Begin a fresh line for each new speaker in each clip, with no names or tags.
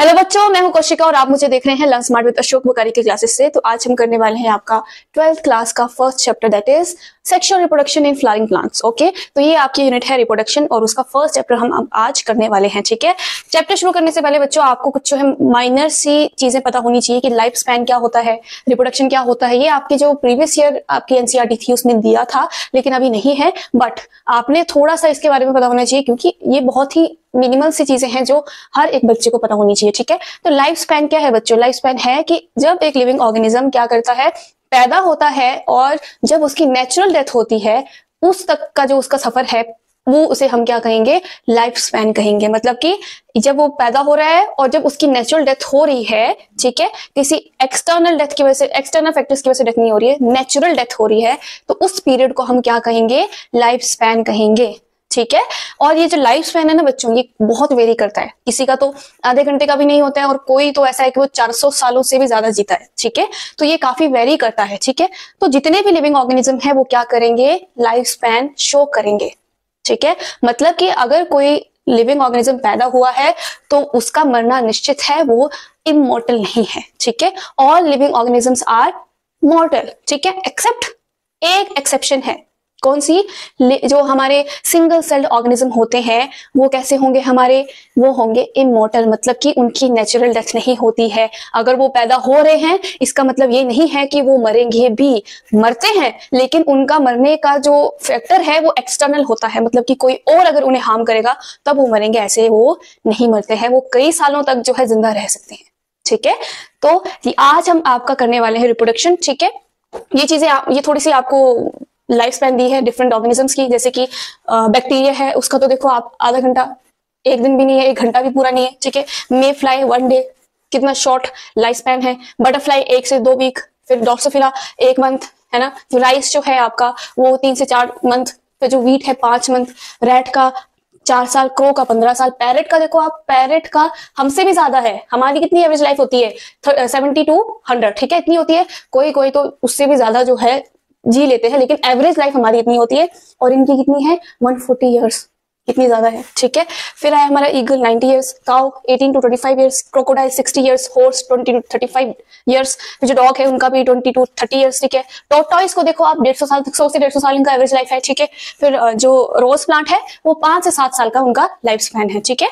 Hello बच्चों, मैं हूं कौशिका और आप मुझे देख रहे हैं learn smart with Ashok Bukhari के क्लासेस से। तो आज हम करने वाले हैं आपका 12th क्लास का first chapter, that is sexual reproduction in flowering plants. Okay, तो ये आपकी यूनिट है रिप्रोडक्शन और उसका फर्स्ट चैप्टर हम आज करने वाले हैं। ठीक है, चैप्टर शुरू करने से पहले बच्चों आपको कुछ जो है माइनर सी चीजें पता होनी चाहिए कि लाइफ स्पैन क्या होता है, रिप्रोडक्शन क्या होता है। ये आपके जो प्रीवियस ईयर आपकी एनसीईआरटी थी उसमें दिया था, लेकिन अभी नहीं है, बट आपने थोड़ा सा इसके बारे में पता होना चाहिए क्योंकि ये बहुत ही मिनिमल सी चीजें हैं जो हर एक बच्चे को पता होनी चाहिए। ठीक है, तो लाइफ स्पैन क्या है बच्चों? लाइफ स्पैन है कि जब एक लिविंग ऑर्गेनिज्म क्या करता है, पैदा होता है और जब उसकी नेचुरल डेथ होती है उस तक का जो उसका सफर है वो उसे हम क्या कहेंगे? लाइफ स्पैन कहेंगे। मतलब कि जब वो पैदा हो रहा है और जब उसकी नेचुरल डेथ हो रही है, ठीक है, किसी एक्सटर्नल डेथ की वजह से, एक्सटर्नल फैक्टर्स की वजह से डेथ नहीं हो रही है, नेचुरल डेथ हो रही है, तो उस पीरियड को हम क्या कहेंगे? लाइफ स्पैन कहेंगे। ठीक है, और ये जो लाइफ स्पैन है ना बच्चों, ये बहुत वेरी करता है। किसी का तो आधे घंटे का भी नहीं होता है और कोई तो ऐसा है कि वो 400 सालों से भी ज्यादा जीता है। ठीक है, तो ये काफी वेरी करता है। ठीक है, तो जितने भी लिविंग ऑर्गेनिज्म है वो क्या करेंगे? लाइफ स्पैन शो करेंगे। ठीक है, मतलब कि अगर कोई लिविंग ऑर्गेनिज्म पैदा हुआ है तो उसका मरना निश्चित है, वो इमॉर्टल नहीं है। ठीक है, all living organisms are mortal. ठीक है, एक्सेप्ट एक एक्सेप्शन है। कौन सी? जो हमारे सिंगल सेल्ड ऑर्गेनिज्म होते हैं वो कैसे होंगे हमारे? वो होंगे इमॉर्टल, मतलब कि उनकी नेचुरल डेथ नहीं होती है। अगर वो पैदा हो रहे हैं इसका मतलब ये नहीं है कि वो मरेंगे भी, मरते हैं, लेकिन उनका मरने का जो फैक्टर है वो एक्सटर्नल होता है। मतलब कि कोई और अगर उन्हें हार्म करेगा तब वो मरेंगे, ऐसे वो नहीं मरते हैं, वो कई सालों तक जो है जिंदा रह सकते हैं। ठीक है, तो आज हम आपका करने वाले हैं रिप्रोडक्शन। ठीक है, ये चीजें ये थोड़ी सी आपको लाइफ स्पैन दी है डिफरेंट ऑर्गेनिजम्स की। जैसे कि बैक्टीरिया है, उसका तो देखो आप आधा घंटा, एक दिन भी नहीं है, एक घंटा भी पूरा नहीं है। ठीक है, मे फ्लाई 1 डे, कितना शॉर्ट लाइफ स्पैन है। बटरफ्लाई 1 से 2 वीक, फिर ड्रोसोफिला 1 मंथ, है ना। राइस जो है आपका वो 3 से 4 मंथ, फिर जो वीट है 5 मंथ, रैट का 4 साल, क्रो का 15 साल, पैरेट का देखो आप, पैरेट का हमसे भी ज्यादा है। हमारी कितनी एवरेज लाइफ होती है? 70 to 100। ठीक है, इतनी होती है। कोई कोई तो उससे भी ज्यादा जो है जी लेते हैं, लेकिन एवरेज लाइफ हमारी इतनी होती है। और इनकी कितनी है? 140 ईयर्स, कितनी ज्यादा है। ठीक है, फिर आया हमारा eagle 90 years, cow 18 to 25 years, crocodile 60 years, horse 20 to 35 years, फिर जो डॉग है उनका भी 20 to 30 ईयर्स। ठीक है, टॉर्टॉइस को देखो आप 150 साल तक, 100 से 150 साल इनका एवरेज लाइफ है। ठीक है, फिर जो रोज प्लांट है वो 5 से 7 साल का उनका लाइफ स्पैन है। ठीक है,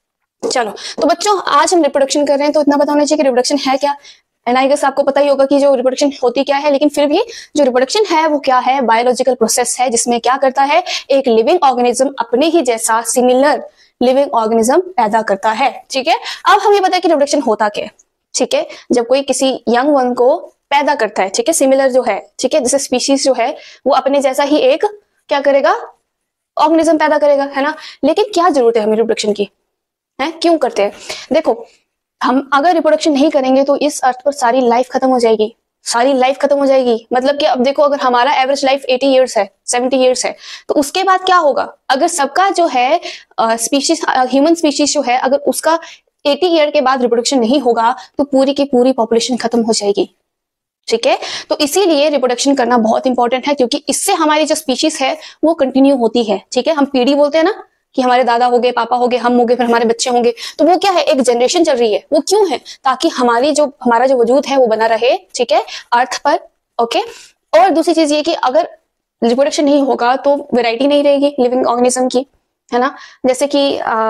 चलो तो बच्चों आज हम रिप्रोडक्शन कर रहे हैं, तो इतना पता होना चाहिए कि रिप्रोडक्शन है क्या। एंड आई गेस आपको पता ही होगा कि जो रिप्रोडक्शन होती क्या है, लेकिन फिर भी जो रिप्रोडक्शन है वो क्या है? बायोलॉजिकल प्रोसेस है जिसमें क्या करता है, एक लिविंग ऑर्गेनिज्म अपने ही जैसा सिमिलर लिविंग ऑर्गेनिज्म पैदा करता है। ठीक है, अब हमें पता है कि रिप्रोडक्शन होता क्या है। ठीक है, जब कोई किसी यंग वन को पैदा करता है, ठीक है, सिमिलर जो है, ठीक है, जैसे स्पीशीज जो है वो अपने जैसा ही एक क्या करेगा? ऑर्गेनिज्म पैदा करेगा, है ना। लेकिन क्या जरूरत है हमें रिप्रोडक्शन की? है क्यों करते हैं? देखो, हम अगर रिप्रोडक्शन नहीं करेंगे तो इस अर्थ पर सारी लाइफ खत्म हो जाएगी, सारी लाइफ खत्म हो जाएगी। मतलब कि अब देखो, अगर हमारा एवरेज लाइफ 80 ईयर्स है, 70 ईयर्स है, तो उसके बाद क्या होगा? अगर सबका जो है स्पीशीज, ह्यूमन स्पीशीज जो है, अगर उसका 80 ईयर के बाद रिप्रोडक्शन नहीं होगा तो पूरी की पूरी पॉपुलेशन खत्म हो जाएगी। ठीक है, तो इसीलिए रिप्रोडक्शन करना बहुत इंपॉर्टेंट है, क्योंकि इससे हमारी जो स्पीशीज है वो कंटिन्यू होती है। ठीक है, हम पीढ़ी बोलते हैं ना कि हमारे दादा हो गए, पापा हो गए, हम हो गए, फिर हमारे बच्चे होंगे, तो वो क्या है? एक जनरेशन चल रही है। वो क्यों है? ताकि हमारा जो वजूद है वो बना रहे। ठीक है, अर्थ पर। ओके, और दूसरी चीज ये कि अगर रिप्रोडक्शन नहीं होगा तो वैरायटी नहीं रहेगी लिविंग ऑर्गेनिज्म की, है ना। जैसे कि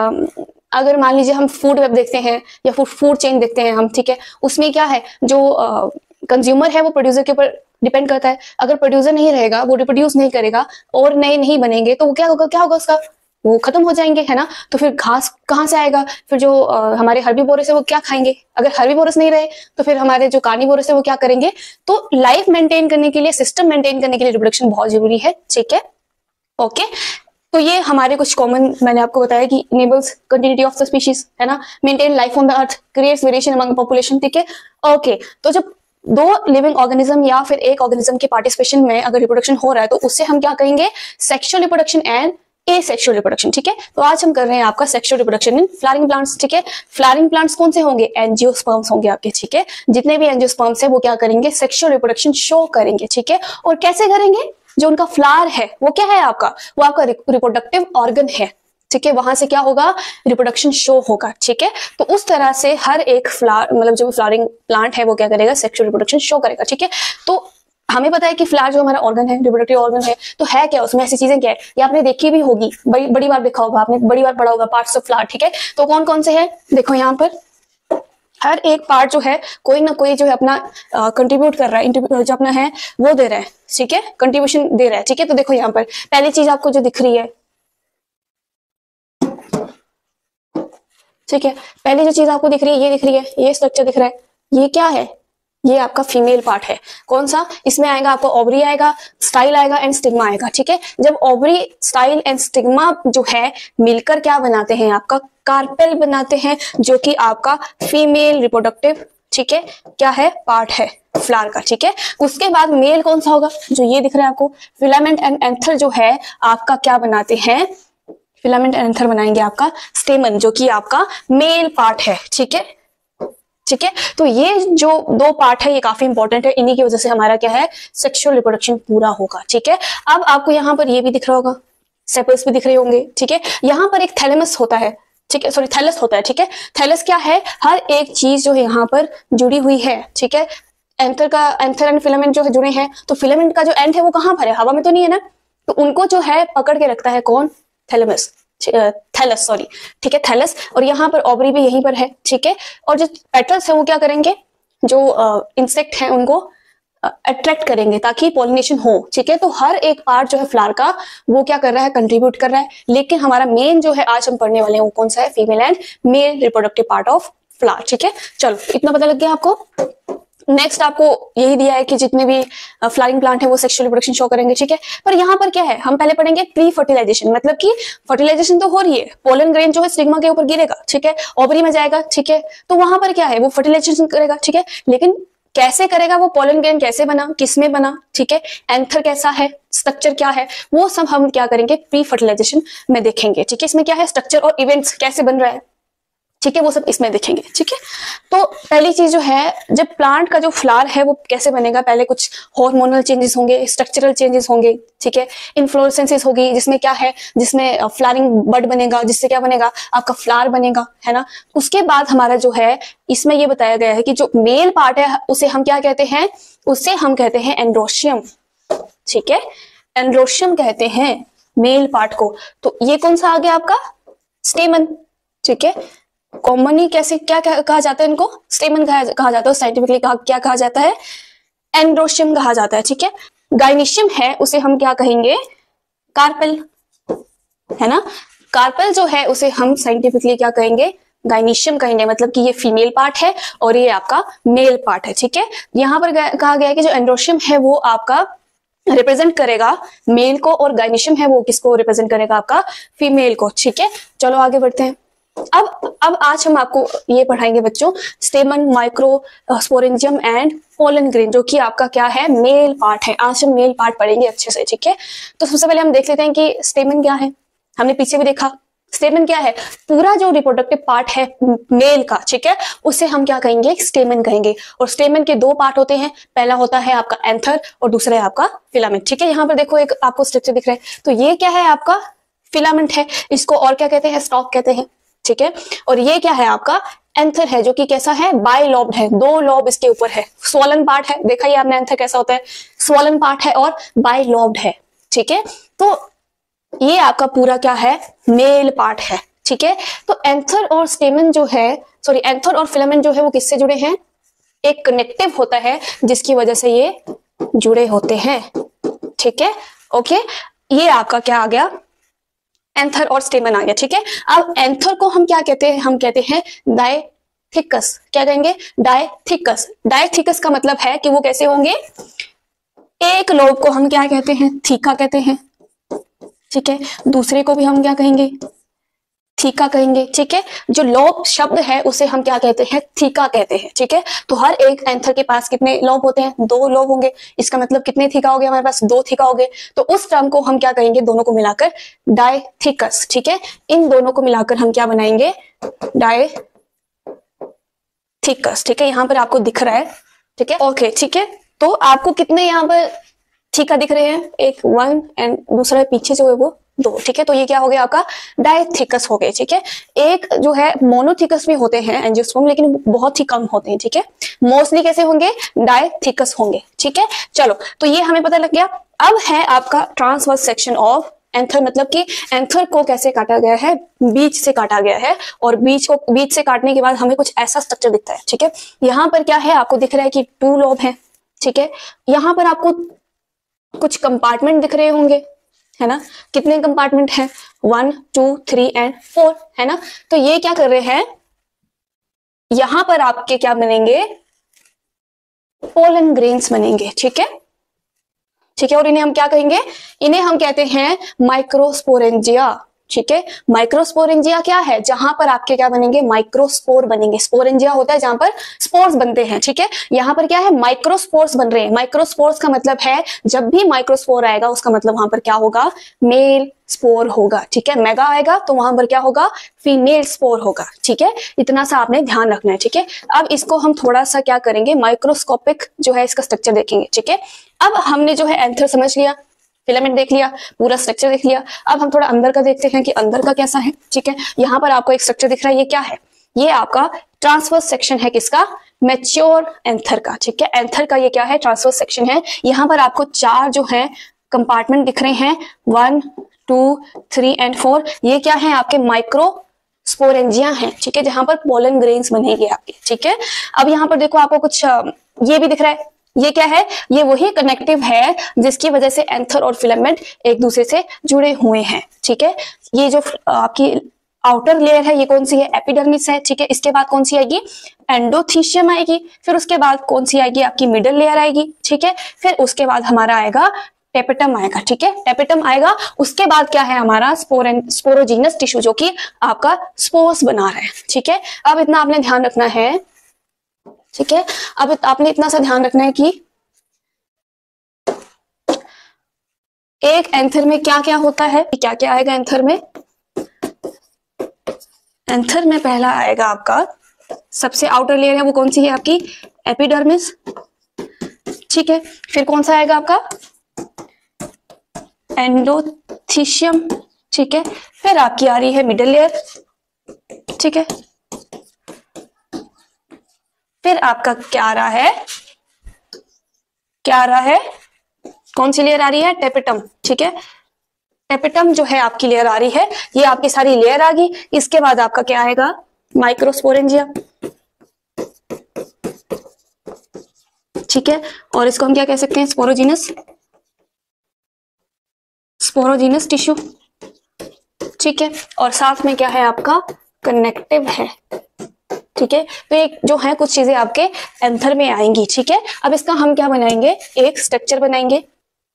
अगर मान लीजिए हम फूड वेब देखते हैं या फूड चेन देखते हैं हम, ठीक है, उसमें क्या है, जो कंज्यूमर है वो प्रोड्यूसर के ऊपर डिपेंड करता है। अगर प्रोड्यूसर नहीं रहेगा, वो रिप्रोड्यूस नहीं करेगा और नए नहीं बनेंगे, तो वो क्या होगा उसका? वो खत्म हो जाएंगे, है ना। तो फिर घास कहाँ से आएगा? फिर जो हमारे हर्बीवोरस है वो क्या खाएंगे? अगर हर्बीवोरस नहीं रहे तो फिर हमारे जो कार्निवोरस है वो क्या करेंगे? तो लाइफ मेंटेन करने के लिए, सिस्टम मेंटेन करने के लिए रिप्रोडक्शन बहुत जरूरी है। ठीक है, ओके, तो ये हमारे कुछ कॉमन, मैंने आपको बताया कि enables continuity of the species, है ना, maintain life on the earth, creates variation among population. ठीक है, ओके, तो जब 2 लिविंग ऑर्गेनिज्म या फिर एक ऑर्गेनिज्म के पार्टिसिपेशन में अगर रिप्रोडक्शन हो रहा है तो उससे हम क्या कहेंगे? Sexual reproduction and asexual reproduction. ठीक है, तो आज हम कर रहे हैं आपका sexual reproduction in flowering plants. ठीक है, फ्लावरिंग प्लांट्स कौन से होंगे? एंजियोस्पर्म्स होंगे आपके। ठीक है, जितने भी एंजियोस्पर्म्स है वो क्या करेंगे? सेक्सुअल रिप्रोडक्शन शो करेंगे। ठीक है, और कैसे करेंगे? जो उनका फ्लावर है वो क्या है आपका? वो आपका रिप्रोडक्टिव ऑर्गन है। ठीक है, वहां से क्या होगा, रिप्रोडक्शन शो होगा। ठीक है, तो उस तरह से हर एक फ्लावर मतलब जो फ्लावरिंग प्लांट है वो क्या करेगा, सेक्सुअल रिप्रोडक्शन शो करेगा। ठीक है, तो हमें पता है कि फ्लावर जो हमारा ऑर्गन है, रिप्रोडक्टिव ऑर्गन है, तो है क्या उसमें, ऐसी चीजें क्या है, ये आपने देखी भी होगी, बड़ी बार देखा होगा आपने, बड़ी बार पढ़ा होगा पार्ट्स ऑफ फ्लावर। ठीक है, तो कौन कौन से हैं, देखो यहाँ पर हर एक पार्ट जो है कोई ना कोई जो है अपना कंट्रीब्यूट कर रहा है, जो अपना है वो दे रहा है। ठीक है, कंट्रीब्यूशन दे रहा है। ठीक है, तो देखो यहाँ पर पहली चीज आपको जो दिख रही है, ठीक है, पहली जो चीज आपको दिख रही है, ये दिख रही है, ये स्ट्रक्चर दिख रहा है, ये क्या है, ये आपका फीमेल पार्ट है। कौन सा, इसमें आएगा आपको ओवरी आएगा, स्टाइल आएगा एंड स्टिग्मा आएगा। ठीक है, जब ओवरी, स्टाइल एंड स्टिग्मा जो है मिलकर क्या बनाते हैं, आपका कार्पेल बनाते हैं, जो कि आपका फीमेल रिप्रोडक्टिव, ठीक है, क्या है, पार्ट है फ्लावर का। ठीक है, उसके बाद मेल कौन सा होगा, जो ये दिख रहा है आपको, फिलामेंट एंड एंथर जो है आपका क्या बनाते हैं, फिलामेंट एंड एंथर बनाएंगे आपका स्टेमन, जो कि आपका मेल पार्ट है। ठीक है, ठीक है, तो ये जो दो पार्ट है ये काफी इंपॉर्टेंट है, इन्हीं की वजह से हमारा क्या है, सेक्सुअल रिप्रोडक्शन पूरा होगा। ठीक है, अब आपको यहाँ पर ये भी दिख रहा होगा, सेपल्स भी दिख रहे होंगे। ठीक है, यहाँ पर एक थैलेमस होता है, ठीक है, सॉरी थैलस होता है। ठीक है, थैलस क्या है, हर एक चीज जो है यहाँ पर जुड़ी हुई है। ठीक है, एंथर एंड फिलामेंट जो है जुड़े हैं, तो फिलामेंट का जो एंड है वो कहाँ पर है, हवा में तो नहीं है ना, तो उनको जो है पकड़ के रखता है कौन, थैलेमस, थैलस सॉरी। ठीक है, थैलस, और यहाँ पर ओवरी भी यहीं पर है। ठीक है, और जो पेटल्स है वो क्या करेंगे, जो इंसेक्ट हैं उनको अट्रैक्ट करेंगे ताकि पॉलिनेशन हो। ठीक है, तो हर एक पार्ट जो है फ्लावर का वो क्या कर रहा है, कंट्रीब्यूट कर रहा है। लेकिन हमारा मेन जो है आज हम पढ़ने वाले हैं वो कौन सा है, female and male reproductive part of flower. ठीक है, चलो इतना पता लग गया आपको। नेक्स्ट आपको यही दिया है कि जितने भी फ्लावरिंग प्लांट है वो सेक्सुअल रिप्रोडक्शन शो करेंगे। ठीक है, पर यहाँ पर क्या है, हम पहले पढ़ेंगे प्री फर्टिलाइजेशन, मतलब कि फर्टिलाइजेशन तो हो रही है, पोलन ग्रेन जो है स्टिग्मा के ऊपर गिरेगा। ठीक है, ओवरी में जाएगा। ठीक है, तो वहां पर क्या है, वो फर्टिलाइजेशन करेगा। ठीक है, लेकिन कैसे करेगा वो, पोलन ग्रेन कैसे बना, किसमें बना, ठीक है, एंथर कैसा है, स्ट्रक्चर क्या है, वो सब हम क्या करेंगे, प्री फर्टिलाइजेशन में देखेंगे। ठीक है, इसमें क्या है, स्ट्रक्चर और इवेंट्स कैसे बन रहा है, ठीक है, वो सब इसमें देखेंगे। ठीक है, तो पहली चीज जो है, जब प्लांट का जो फ्लावर है वो कैसे बनेगा, पहले कुछ हार्मोनल चेंजेस होंगे, स्ट्रक्चरल चेंजेस होंगे। ठीक है, इन्फ्लोरेसेंसेस होगी, जिसमें क्या है, जिसमें फ्लावरिंग बड बनेगा, जिससे क्या बनेगा, आपका फ्लावर बनेगा, है ना। उसके बाद हमारा जो है इसमें ये बताया गया है कि जो मेल पार्ट है उसे हम क्या कहते हैं, उसे हम कहते हैं एंड्रोशियम। ठीक है, एंड्रोशियम कहते हैं मेल पार्ट को। तो ये कौन सा आ गया आपका, स्टेमन। ठीक है, कॉमनली कैसे क्या कहा जाता है इनको, स्टेमन कहा जाता है, साइंटिफिकली क्या कहा जाता है, एंड्रोशियम कहा जाता है। ठीक है, गाइनिशियम है उसे हम क्या कहेंगे, कार्पेल, है ना। कार्पेल जो है उसे हम साइंटिफिकली क्या कहेंगे, गाइनिशियम कहेंगे, मतलब कि ये फीमेल पार्ट है और ये आपका मेल पार्ट है। ठीक है, यहाँ पर कहा गया है कि जो एंड्रोशियम है वो आपका रिप्रेजेंट करेगा मेल को, और गाइनिशियम है वो किसको रिप्रेजेंट करेगा, आपका फीमेल को। ठीक है, चलो आगे बढ़ते हैं। अब आज हम आपको ये पढ़ाएंगे बच्चों, stamen, microsporangium and pollen grain, जो कि आपका क्या है, मेल पार्ट है। आज हम मेल पार्ट पढ़ेंगे अच्छे से। ठीक है, तो सबसे पहले हम देख लेते हैं कि स्टेमन क्या है। हमने पीछे भी देखा, स्टेमन क्या है, पूरा जो रिप्रोडक्टिव पार्ट है मेल का, ठीक है, उसे हम क्या कहेंगे, स्टेमन कहेंगे। और स्टेमन के दो पार्ट होते हैं, पहला होता है आपका एंथर और दूसरा है आपका फिलामेंट। ठीक है, यहाँ पर देखो एक आपको स्ट्रक्चर दिख रहा है, तो ये क्या है, आपका फिलामेंट है, इसको और क्या कहते हैं, स्टॉक कहते हैं। ठीक है, और ये क्या है, आपका एंथर है, जो कि कैसा है, बाइलोब्ड है, दो लोब इसके ऊपर है, स्वॉलन पार्ट है। देखा ही आपने एंथर कैसा होता है, स्वॉलन पार्ट है और बाइलोब्ड है। ठीक है, तो ये आपका पूरा क्या है, मेल पार्ट है। ठीक है, तो एंथर और स्टेमन जो है, सॉरी एंथर और फिलामेंट जो है वो किससे जुड़े हैं, एक कनेक्टिव होता है जिसकी वजह से ये जुड़े होते हैं। ठीक है, ओके, ये आपका क्या आ गया, एंथर और स्टेमन आ गया। ठीक है, अब एंथर को हम क्या कहते हैं, हम कहते हैं डायथिकस। क्या कहेंगे, डायथिकस। डायथिकस का मतलब है कि वो कैसे होंगे, एक लोब को हम क्या कहते हैं, थीका कहते हैं। ठीक है, दूसरे को भी हम क्या कहेंगे, थीका कहेंगे। ठीक है, जो लोब शब्द है उसे हम क्या कहते हैं, थीका कहते हैं। ठीक है, तो हर एक एंथर के पास कितने लोब होते हैं, दो लोब होंगे। इसका मतलब कितने थीका हो गए हमारे पास, दो थीका हो गए। तो उस टर्म को हम क्या कहेंगे, दोनों को मिलाकर डायथिकस। ठीक है, इन दोनों को मिलाकर हम क्या बनाएंगे, डायथिकस। ठीक है, यहाँ पर आपको दिख रहा है। ठीक है, ओके, ठीक है, तो आपको कितने यहाँ पर थीका दिख रहे हैं, एक 1 एंड दूसरा पीछे जो है वो दो, ठीक है। तो ये क्या हो गया आपका डायथिकस हो गए, ठीक है। एक जो है मोनोथिकस भी होते हैं एंजियोस्पर्म, लेकिन बहुत ही कम होते हैं, ठीक है। मोस्टली कैसे होंगे, डायथिकस होंगे, ठीक है। चलो, तो ये हमें पता लग गया। अब है आपका ट्रांसवर्स सेक्शन ऑफ एंथर, मतलब कि एंथर को कैसे काटा गया है, बीच से काटा गया है, और बीच से काटने के बाद हमें कुछ ऐसा स्ट्रक्चर दिखता है, ठीक है। यहाँ पर क्या है, आपको दिख रहा है कि 2 लोब है, ठीक है। यहाँ पर आपको कुछ कंपार्टमेंट दिख रहे होंगे, है ना। कितने कंपार्टमेंट हैं, 1 2 3 एंड 4, है ना। तो ये क्या कर रहे हैं, यहां पर आपके क्या बनेंगे, पोलन ग्रेन्स बनेंगे, ठीक है, ठीक है। और इन्हें हम क्या कहेंगे, इन्हें हम कहते हैं माइक्रोस्पोरेंजिया, ठीक है। माइक्रोस्पोरेंजिया क्या है, जहां पर आपके क्या बनेंगे, माइक्रोस्पोर बनेंगे। स्पोरेंजिया होता है जहां पर स्पोर्स बनते हैं, ठीक है। यहां पर क्या है, माइक्रोस्पोर्स बन रहे हैं। माइक्रोस्पोर्स का मतलब है, जब भी माइक्रोस्पोर आएगा उसका मतलब वहां पर क्या होगा, मेल स्पोर होगा, ठीक है। मेगा आएगा तो वहां पर क्या होगा, फीमेल स्पोर होगा, ठीक है। इतना सा आपने ध्यान रखना है, ठीक है। अब इसको हम थोड़ा सा क्या करेंगे, माइक्रोस्कोपिक जो है इसका स्ट्रक्चर देखेंगे, ठीक है। अब हमने जो है एंथर समझ लिया, फिलामेंट देख लिया, पूरा स्ट्रक्चर देख लिया। अब हम थोड़ा अंदर का देखते हैं कि अंदर का कैसा है, ठीक है। यहाँ पर आपको एक स्ट्रक्चर दिख रहा है, ये क्या है, ये आपका ट्रांसवर्स सेक्शन है, किसका, मैच्योर एंथर का, ठीक है। एंथर का ये क्या है, ट्रांसवर्स सेक्शन है। यहाँ पर आपको 4 जो है कंपार्टमेंट दिख रहे हैं, 1 2 3 एंड 4। ये क्या है, आपके माइक्रो स्पोरेंजिया हैं, ठीक है, जहां पर पोलन ग्रेन्स बनेंगे आपके, ठीक है। अब यहाँ पर देखो आपको कुछ ये भी दिख रहा है, ये क्या है, ये वही कनेक्टिव है जिसकी वजह से एंथर और फिलामेंट एक दूसरे से जुड़े हुए हैं, ठीक है। ये जो आपकी आउटर लेयर है, ये कौन सी है, एपिडर्मिस है, ठीक है। इसके बाद कौन सी आएगी, एंडोथीशियम आएगी। फिर उसके बाद कौन सी आएगी, आपकी मिडल लेयर आएगी, ठीक है। फिर उसके बाद हमारा आएगा टेपेटम आएगा, ठीक है, टेपेटम आएगा। उसके बाद क्या है हमारा, स्पोरोजीनस टिश्यू, जो कि आपका स्पोर्स बना रहा है, ठीक है। अब इतना आपने ध्यान रखना है, ठीक है। अब आपने इतना सा ध्यान रखना है कि एक एंथर में क्या क्या होता है, क्या क्या आएगा एंथर में। एंथर में पहला आएगा आपका, सबसे आउटर लेयर है वो कौन सी है, आपकी एपिडर्मिस, ठीक है। फिर कौन सा आएगा आपका, एंडोथीशियम, ठीक है। फिर आपकी आ रही है मिडल लेयर, ठीक है। फिर आपका क्या आ रहा है, क्या आ रहा है, कौन सी लेयर आ रही है, टेपेटम, ठीक है। टेपेटम जो है आपकी लेयर आ रही है, ये आपकी सारी लेयर आ गई। इसके बाद आपका क्या आएगा, माइक्रोस्पोरेंजिया, ठीक है। और इसको हम क्या कह सकते हैं, स्पोरोजीनस टिश्यू, ठीक है। और साथ में क्या है आपका, कनेक्टिव है, ठीक है। तो एक जो है कुछ चीजें आपके एंथर में आएंगी, ठीक है। अब इसका हम क्या बनाएंगे, एक स्ट्रक्चर बनाएंगे,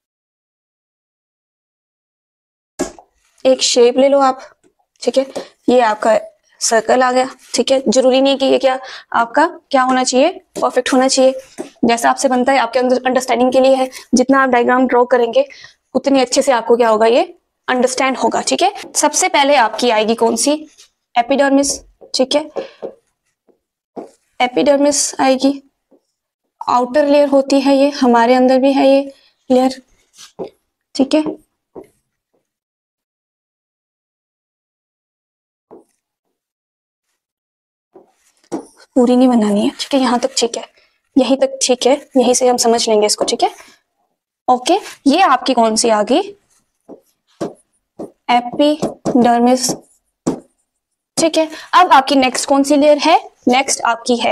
एक शेप ले लो आप, ठीक है। ये आपका सर्कल आ गया, ठीक है। जरूरी नहीं कि ये क्या आपका क्या होना चाहिए, परफेक्ट होना चाहिए, जैसा आपसे बनता है आपके अंडरस्टैंडिंग के लिए है। जितना आप डायग्राम ड्रॉ करेंगे उतनी अच्छे से आपको क्या होगा, ये अंडरस्टैंड होगा, ठीक है। सबसे पहले आपकी आएगी कौन सी, एपिडर्मिस, ठीक है। एपिडर्मिस आएगी, आउटर लेयर होती है ये, हमारे अंदर भी है ये लेयर, ठीक है। पूरी नहीं बनानी है, ठीक है, यहां तक ठीक है, यहीं तक ठीक है, यहीं से हम समझ लेंगे इसको, ठीक है। ओके, ये आपकी कौन सी आ गई, एपिडर्मिस, ठीक है। अब आपकी नेक्स्ट कौन सी लेयर है, नेक्स्ट आपकी है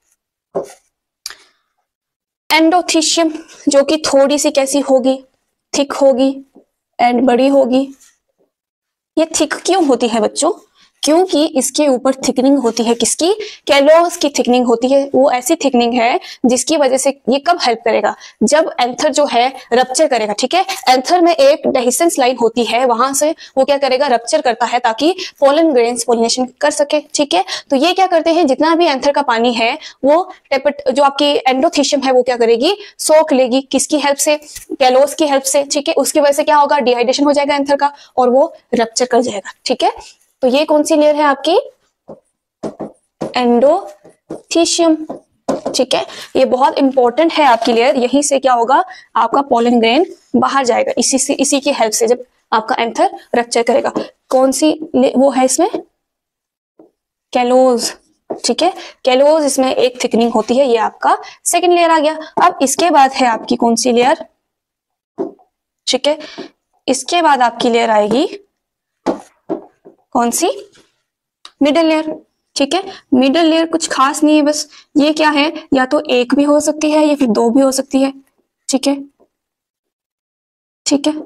एंडोथीशियम, जो कि थोड़ी सी कैसी होगी, थिक होगी एंड बड़ी होगी। ये थिक क्यों होती है बच्चों, क्योंकि इसके ऊपर थिकनिंग होती है, किसकी, कैलोस की थिकनिंग होती है। वो ऐसी थिकनिंग है जिसकी वजह से ये कब हेल्प करेगा, जब एंथर जो है रप्चर करेगा, ठीक है। एंथर में एक डेहिसेंस लाइन होती है, वहां से वो क्या करेगा, रप्चर करता है ताकि पोलन ग्रेन्स पोलिनेशन कर सके, ठीक है। तो ये क्या करते हैं, जितना भी एंथर का पानी है वो जो आपकी एंडोथीशियम है वो क्या करेगी, सोख लेगी, किसकी हेल्प से, कैलोस की हेल्प से, ठीक है। उसकी वजह से क्या होगा, डिहाइड्रेशन हो जाएगा एंथर का और वो रप्चर कर जाएगा, ठीक है। तो ये कौन सी लेयर है आपकी, एंडोथीशियम, ठीक है। ये बहुत इंपॉर्टेंट है आपकी लेयर, यहीं से क्या होगा, आपका पोलन ग्रेन बाहर जाएगा, इसी की हेल्प से। जब आपका एंथर रप्चर करेगा। कौन सी वो है इसमें? कैलोज, ठीक है, कैलोज इसमें एक थिकनिंग होती है, ये आपका सेकेंड लेयर आ गया। अब इसके बाद है आपकी कौन सी लेयर? ठीक है, इसके बाद आपकी लेयर आएगी कौन सी? Middle layer. ठीक है, मिडल लेयर कुछ खास नहीं है, बस ये क्या है, या तो एक भी हो सकती है या फिर दो भी हो सकती है। ठीक है, ठीक है,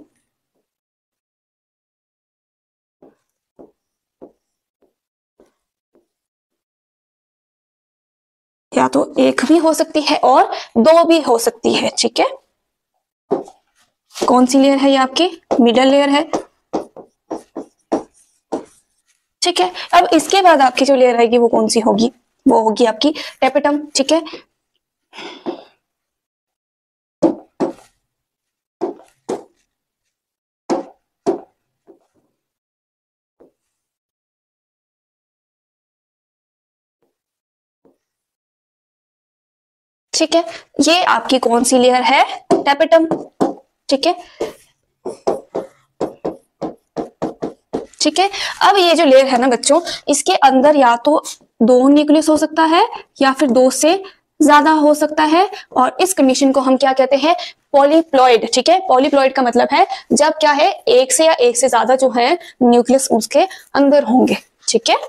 या तो एक भी हो सकती है और दो भी हो सकती है। ठीक है, कौन सी लेयर है ये? आपकी मिडल लेयर है। ठीक है, अब इसके बाद आपकी जो लेयर आएगी वो कौन सी होगी? वो होगी आपकी टेपेटम। ठीक है, ठीक है, ये आपकी कौन सी लेयर है? टेपेटम। ठीक है, ठीक है, अब ये जो लेयर है ना बच्चों, इसके अंदर या तो दो न्यूक्लियस हो सकता है या फिर दो से ज्यादा हो सकता है, और इस कंडीशन को हम क्या कहते हैं? पॉलीप्लॉइड। ठीक है, पॉलीप्लॉइड का मतलब है जब क्या है, एक से या एक से ज्यादा जो है न्यूक्लियस उसके अंदर होंगे। ठीक है,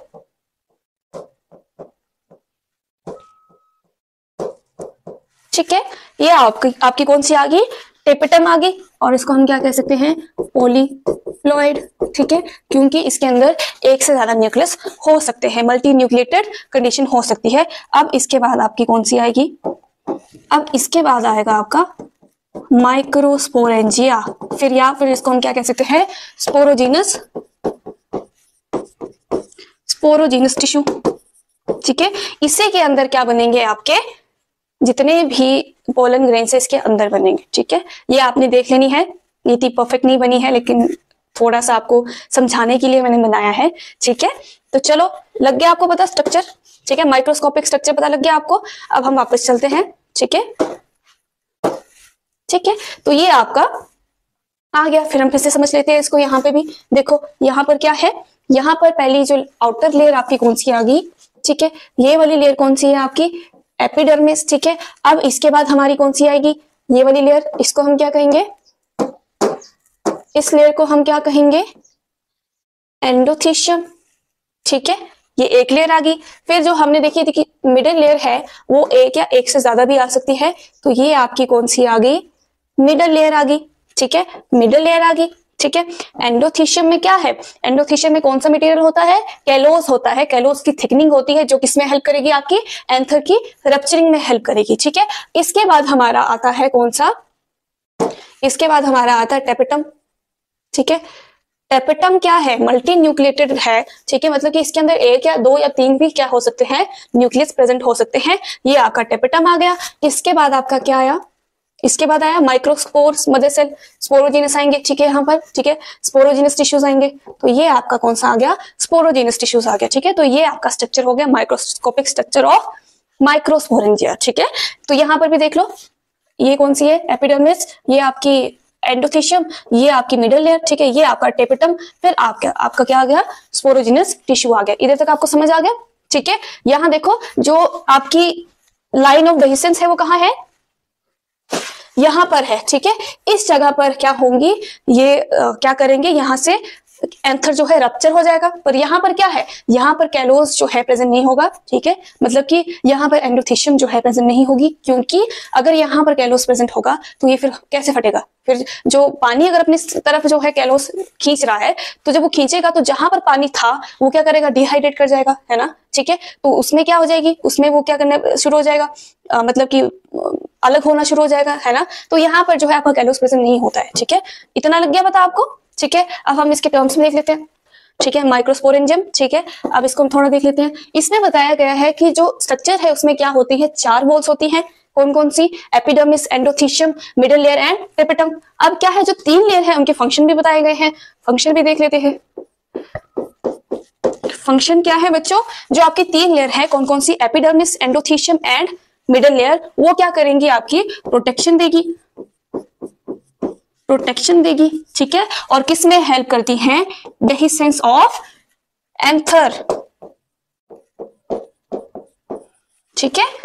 ठीक है, ये आपकी कौन सी आ गई? टेपेटम आ गई, और इसको हम क्या कह सकते हैं? पॉलीप्लॉइड। ठीक है, क्योंकि इसके अंदर एक से ज्यादा न्यूक्लियस हो सकते हैं, मल्टी न्यूक्लिएटेड कंडीशन हो सकती है। अब इसके बाद आपकी कौन सी आएगी? अब इसके बाद आएगा आपका माइक्रोस्पोरेंजिया, फिर या फिर इसको हम क्या कह सकते हैं? Sporogenous, sporogenous tissue. ठीक है, इसी के अंदर क्या बनेंगे? आपके जितने भी पोलन ग्रेन्स है इसके अंदर बनेंगे। ठीक है, ये आपने देख लेनी है, ये इतनी परफेक्ट नहीं बनी है, लेकिन थोड़ा सा आपको समझाने के लिए मैंने बनाया है। ठीक है, तो चलो, लग गया आपको पता स्ट्रक्चर? ठीक है, माइक्रोस्कोपिक स्ट्रक्चर पता लग गया आपको। अब हम वापस चलते हैं। ठीक है, ठीक है, तो ये आपका आ गया। फिर हम फिर से समझ लेते हैं इसको। यहाँ पे भी देखो, यहाँ पर क्या है? यहाँ पर पहली जो आउटर लेयर आपकी कौन सी आ गई? ठीक है, ये वाली लेयर कौन सी है? आपकी एपिडर्मिस। ठीक है, अब इसके बाद हमारी कौन सी आएगी? ये वाली लेयर। इसको हम क्या कहेंगे? इस लेयर को हम क्या कहेंगे? एंडोथीशियम। ठीक है, ये एक लेयर आ गई। फिर जो हमने देखी थी कि मिडिल लेयर है वो एक या एक से ज्यादा भी आ सकती है, तो ये आपकी कौन सी आ गई? मिडिल लेयर आ गई। ठीक है, मिडिल लेयर आ गई। ठीक है, एंडोथीशियम में क्या है? एंडोथीशियम में कौन सा मटेरियल होता है? कैलोस होता है। कैलोस की थिकनिंग होती है जो किसमें हेल्प करेगी? आपकी एंथर की रप्चरिंग में हेल्प करेगी। ठीक है, इसके बाद हमारा आता है कौन सा? इसके बाद हमारा आता है टेपेटम। ठीक है, टेपेटम क्या है? मल्टी न्यूक्लिएटेड है। ठीक है, मतलब कि इसके अंदर एक या दो या तीन भी क्या हो सकते हैं? न्यूक्लियस प्रेजेंट हो सकते हैं। ये आपका टेपेटम आ गया। इसके बाद आपका क्या आया? इसके बाद आया माइक्रोस्पोर्स, मदर सेल, स्पोरोजीनस आएंगे। ठीक है, यहाँ पर ठीक है, स्पोरोजीनस टिश्यूज आएंगे। तो ये आपका कौन सा आ गया? स्पोरोजीनस टिश्यूज आ गया। ठीक है, तो ये आपका स्ट्रक्चर हो गया माइक्रोस्कोपिक स्ट्रक्चर ऑफ माइक्रोस्पोरेंजिया। ठीक है, तो यहाँ पर भी देख लो, ये कौन सी है? एपिडर्मिस, ये आपकी एंडोथीशियम, ये आपकी मिडिल लेयर। ठीक है, ये आपका टेपेटम, फिर आपका क्या आ गया? स्पोरोजीनस टिश्यू आ गया। इधर तक आपको समझ आ गया? ठीक है, यहाँ देखो, जो आपकी लाइन ऑफ डेहिसेंस है वो कहाँ है? यहां पर है। ठीक है, इस जगह पर क्या होंगी? ये क्या करेंगे? यहां से एंथर जो है रप्चर हो जाएगा, पर यहाँ पर क्या है? यहाँ पर कैलोस जो है प्रेजेंट नहीं होगा। ठीक है, मतलब कि यहाँ पर एंडोथीशियम जो है प्रेजेंट नहीं होगी, क्योंकि अगर यहाँ पर कैलोस प्रेजेंट होगा तो ये फिर कैसे फटेगा? फिर जो पानी अगर अपनी तरफ जो है कैलोस खींच रहा है, तो जब वो खींचेगा तो जहां पर पानी था वो क्या करेगा? डिहाइड्रेट कर जाएगा, है ना? ठीक है, तो उसमें क्या हो जाएगी? उसमें वो क्या करना शुरू हो जाएगा? मतलब कि अलग होना शुरू हो जाएगा, है ना? तो यहाँ पर जो है आपका कैलोस प्रेजेंट नहीं होता है। ठीक है, इतना लग गया पता आपको? ठीक है, अब हम इसके टर्म्स में देख लेते हैं। ठीक है, माइक्रोस्पोरेंजियम। ठीक है, अब इसको हम थोड़ा देख लेते हैं। इसमें बताया गया है कि जो स्ट्रक्चर है उसमें क्या होती है? 4 वॉल्स होती हैं। कौन कौन सी? Epidermis, endothecium, middle layer and tapetum. अब क्या है, जो 3 लेयर है उनके फंक्शन भी बताए गए हैं। फंक्शन भी देख लेते हैं। फंक्शन क्या है बच्चों? जो आपकी 3 लेयर है, कौन कौन सी? Epidermis, endothecium and middle layer, वो क्या करेंगी? आपकी प्रोटेक्शन देगी। प्रोटेक्शन देगी, ठीक है, और किस में हेल्प करती हैं, डेहिसेंस ऑफ एंथर, ठीक है,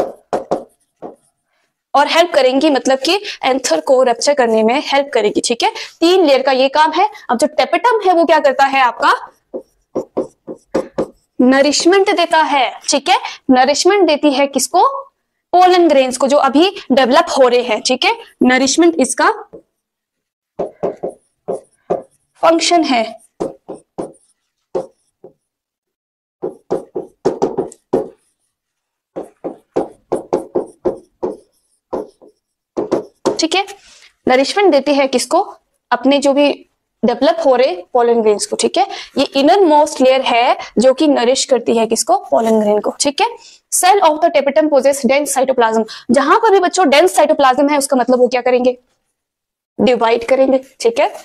और हेल्प करेंगी मतलब कि एंथर को रप्चर करने में हेल्प करेगी, ठीक है। 3 लेयर का ये काम है। अब जो टेपेटम है वो क्या करता है, आपका नरिशमेंट देता है, ठीक है, नरिशमेंट देती है किसको, पोलन ग्रेन्स को जो अभी डेवलप हो रहे हैं, ठीक है, नरिशमेंट इसका फंक्शन है। ठीक है, नरिशमेंट देती है किसको, अपने जो भी डेवलप हो रहे पोलन ग्रेन्स को, ठीक है। ये इनर मोस्ट लेयर है जो कि नरिश करती है किसको, पोलन ग्रेन को, ठीक है। Cell of the tapetum possess dense cytoplasm, जहां पर भी बच्चों डेंस साइटोप्लाज्म है उसका मतलब वो क्या करेंगे, डिवाइड करेंगे, ठीक है।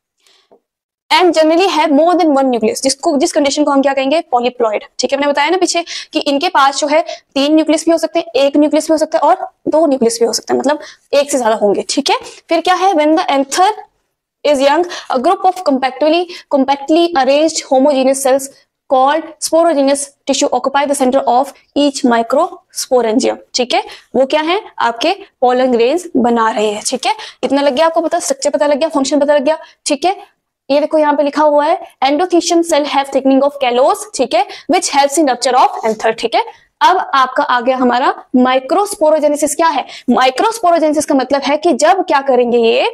एंड जनरली है मोर देन 1 न्यूक्लियस, जिस कंडीशन को हम क्या कहेंगे, पॉलीप्लॉइड, ठीक है। मैंने बताया ना पीछे कि इनके पास जो है 3 न्यूक्लियस भी हो सकते हैं, 1 न्यूक्लियस भी हो सकता है और 2 न्यूक्लियस भी हो सकते हैं, मतलब 1 से ज्यादा होंगे, ठीक है। फिर क्या है, when the anther is young, a group of compactly arranged homogeneous cells called sporogenous tissue occupy the center of each microsporangium, ठीक है। वो क्या है, आपके पोलन ग्रेन्स बना रहे हैं, ठीक है। इतना लग गया आपको पता, स्ट्रक्चर पता लग गया, फंक्शन पता लग गया, ठीक है। ये देखो यहाँ पे लिखा हुआ है endothecium cell have thickening of callose, ठीक है, which helps in rupture of anther, ठीक है। अब आपका आ गया हमारा माइक्रोस्पोरोजेनेसिस। क्या है माइक्रोस्पोरोजेनेसिस का मतलब है कि जब क्या करेंगे, ये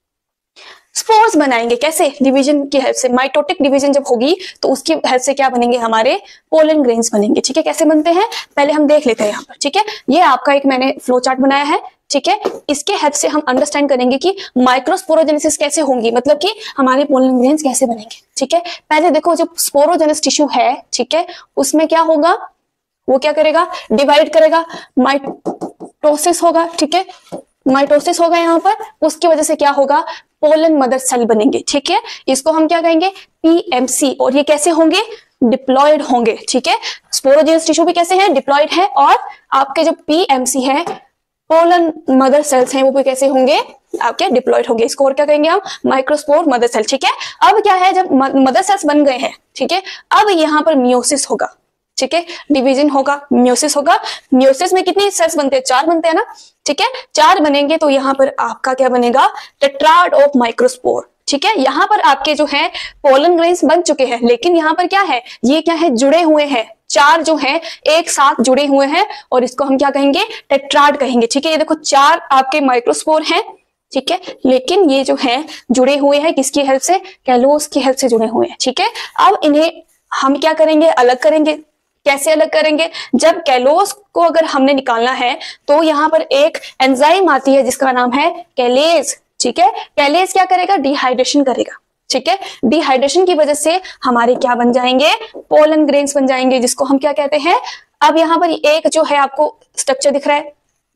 स्पोर्स बनाएंगे, कैसे, डिवीजन की हेल्प से, माइटोटिक डिवीजन जब होगी तो उसकी हेल्प से क्या बनेंगे, हमारे पोलन ग्रेन्स बनेंगे, ठीक है। कैसे बनते हैं पहले हम देख लेते हैं यहाँ पर, ठीक है। ये आपका एक मैंने फ्लो चार्ट बनाया है, ठीक है। इसके हेल्प से हम अंडरस्टैंड करेंगे कि माइक्रोस्पोरोजेनेसिस कैसे होंगी, मतलब कि हमारे पोलन ग्रेन्स कैसे बनेंगे, ठीक है। पहले देखो जो स्पोरोजेनस टिश्यू है, ठीक है, उसमें क्या होगा, वो क्या करेगा, डिवाइड करेगा, माइटोसिस होगा, ठीक है, माइटोसिस होगा यहाँ पर, उसकी वजह से क्या होगा, पोलन मदर सेल बनेंगे, ठीक है। इसको हम क्या कहेंगे, पीएमसी, और ये कैसे होंगे, डिप्लॉयड होंगे, ठीक है। स्पोरोजेनस टिश्यू भी कैसे है, डिप्लॉयड है, और आपके जो पीएमसी है, पोलन मदर सेल्स हैं, वो भी कैसे होंगे, आपके डिप्लॉयड होंगे। इसको और क्या कहेंगे हम, माइक्रोस्पोर मदर सेल, ठीक है। अब क्या है, जब मदर सेल्स बन गए हैं, ठीक है, अब यहाँ पर मियोसिस होगा, ठीक है, डिवीजन होगा, मियोसिस होगा। मियोसिस में कितनी सेल्स बनते हैं, 4 बनते हैं ना, ठीक है, 4 बनेंगे तो यहाँ पर आपका क्या बनेगा, टेट्राड ऑफ माइक्रोस्पोर, ठीक है। यहाँ पर आपके जो है पोलन ग्रेन्स बन चुके हैं, लेकिन यहाँ पर क्या है, ये क्या है, जुड़े हुए हैं, 4 जो है एक साथ जुड़े हुए हैं, और इसको हम क्या कहेंगे, टेट्राड कहेंगे, ठीक है। ये देखो 4 आपके माइक्रोस्पोर हैं, ठीक है, लेकिन ये जो है जुड़े हुए हैं किसकी हेल्प से, कैलोस की हेल्प से जुड़े हुए हैं, ठीक है। अब इन्हें हम क्या करेंगे, अलग करेंगे। कैसे अलग करेंगे, जब कैलोस को अगर हमने निकालना है तो यहाँ पर एक एंजाइम आती है जिसका नाम है कैलेज, ठीक है। कैलेज क्या करेगा, डिहाइड्रेशन करेगा, ठीक है। डिहाइड्रेशन की वजह से हमारे क्या बन जाएंगे, पोलन ग्रेन्स बन जाएंगे, जिसको हम क्या कहते हैं। अब यहाँ पर एक जो है आपको स्ट्रक्चर दिख रहा है,